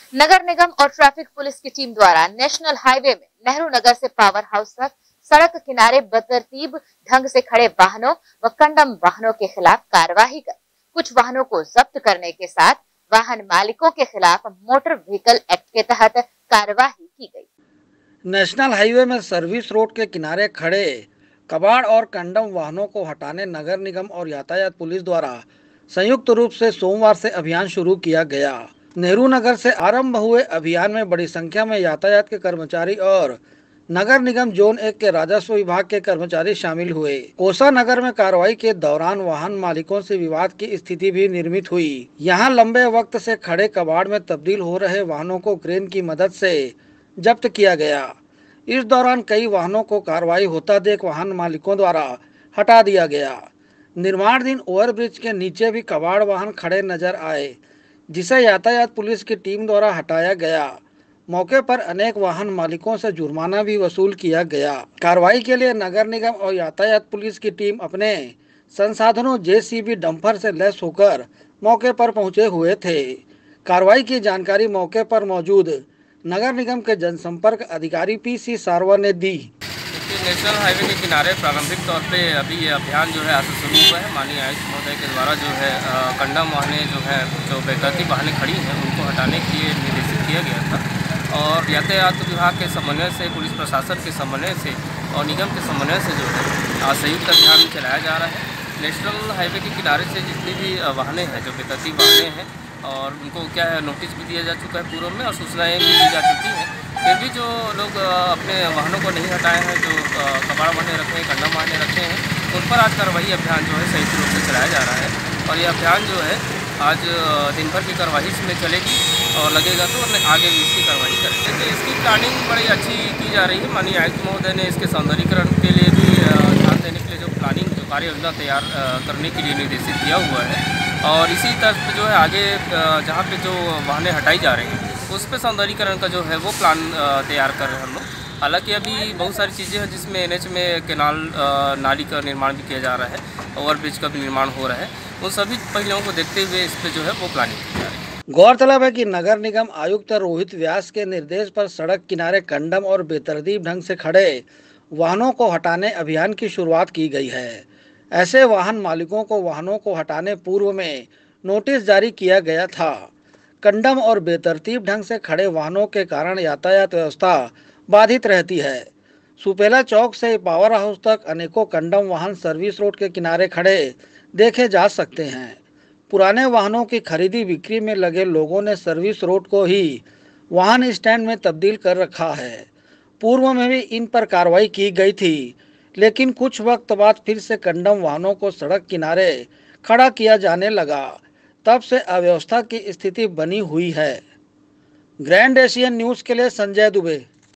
नगर निगम और traffic police की टीम द्वारा नेशनल हाईवे में नेहरू नगर से पावर हाउस तक सड़क किनारे बेतरतीब ढंग से खड़े वाहनों व कंडम वाहनों के खिलाफ कार्रवाई कर कुछ वाहनों को जब्त करने के साथ वाहन मालिकों के खिलाफ मोटर व्हीकल एक्ट के तहत कार्रवाई की गई। नेशनल हाईवे में सर्विस रोड के किनारे खड़े कबाड़ और कंडम वाहनों को हटाने नगर निगम और यातायात पुलिस द्वारा संयुक्त रूप से सोमवार से अभियान शुरू किया गया। नेहरू नगर से आरंभ हुए अभियान में बड़ी संख्या में यातायात के कर्मचारी और नगर निगम जोन 1 के राजस्व विभाग के कर्मचारी शामिल हुए। कोसा नगर में कार्रवाई के दौरान वाहन मालिकों से विवाद की स्थिति भी निर्मित हुई। यहां लंबे वक्त से खड़े कबाड़ में तब्दील हो रहे वाहनों को क्रेन की मदद से जब्त किया गया। इस दौरान कई वाहनों को कार्रवाई होता देख वाहन मालिकों द्वारा हटा दिया गया। निर्माणाधीन ओवरब्रिज के नीचे भी कबाड़ वाहन खड़े नजर आए, जिसे यातायात पुलिस की टीम द्वारा हटाया गया। मौके पर अनेक वाहन मालिकों से जुर्माना भी वसूल किया गया। कार्रवाई के लिए नगर निगम और यातायात पुलिस की टीम अपने संसाधनों जेसीबी डंपर से लैस होकर मौके पर पहुंचे हुए थे। कार्रवाई की जानकारी मौके पर मौजूद नगर निगम के जनसंपर्क अधिकारी पीसी सारवा ने दी। नेशनल हाईवे के किनारे प्रारंभिक तौर पे अभी ये अभियान जो है आज से शुरू हुआ है। माननीय आयुक्त महोदय के द्वारा जो है कंडम वाहनें जो बेतरतीब वाहनें खड़ी हैं उनको हटाने के लिए निर्देशित किया गया था और यातायात विभाग के समन्वय से, पुलिस प्रशासन के समन्वय से और निगम के समन्वय से जो है आज संयुक्त अभियान चलाया जा रहा है। नेशनल हाईवे के किनारे से जितनी भी वाहनें हैं जो बेतरतीब वाहनें हैं और उनको क्या है नोटिस भी दिया जा चुका है पूर्व में और सूचनाएँ भी दी जा चुकी हैं। फिर भी जो लोग अपने वाहनों को नहीं हटाए हैं, जो कबाड़ वाहनें रखे हैं, कंडम वाहनें रखे हैं, उन पर आज कार्रवाई अभियान जो है संयुक्त रूप से चलाया जा रहा है और ये अभियान जो है आज दिन भर की कार्रवाई इसमें चलेगी और लगेगा तो आगे भी इसकी कार्रवाई करेंगे। तो इसकी प्लानिंग बड़ी अच्छी की जा रही है। माननीय आयुक्त महोदय ने इसके सौंदर्यीकरण के लिए भी ध्यान देने के लिए जो प्लानिंग जो कार्य योजना तैयार करने के लिए निर्देशित किया हुआ है और इसी तरह पे जो है आगे जहाँ पे जो वाहनें हटाई जा रही हैं उस पर सौंदर्यीकरण का जो है वो प्लान तैयार कर रहे हैं हम लोग। हालांकि अभी बहुत सारी चीज़ें हैं जिसमें एनएच में केनाल नाली का निर्माण भी किया जा रहा है, ओवरब्रिज का भी निर्माण हो रहा है। उन सभी पहलुओं को देखते हुए इस पर जो है वो प्लानिंग की जा रही है। गौरतलब है कि नगर निगम आयुक्त रोहित व्यास के निर्देश पर सड़क किनारे कंडम और बेतरतीब ढंग से खड़े वाहनों को हटाने अभियान की शुरुआत की गई है। ऐसे वाहन मालिकों को वाहनों को हटाने पूर्व में नोटिस जारी किया गया था। कंडम और बेतरतीब ढंग से खड़े वाहनों के कारण यातायात व्यवस्था बाधित रहती है। सुपेला चौक से पावर हाउस तक अनेकों कंडम वाहन सर्विस रोड के किनारे खड़े देखे जा सकते हैं। पुराने वाहनों की खरीदी बिक्री में लगे लोगों ने सर्विस रोड को ही वाहन स्टैंड में तब्दील कर रखा है। पूर्व में भी इन पर कार्रवाई की गई थी, लेकिन कुछ वक्त बाद फिर से कंडम वाहनों को सड़क किनारे खड़ा किया जाने लगा। तब से अव्यवस्था की स्थिति बनी हुई है। ग्रैंड एशियन न्यूज़ के लिए संजय दुबे।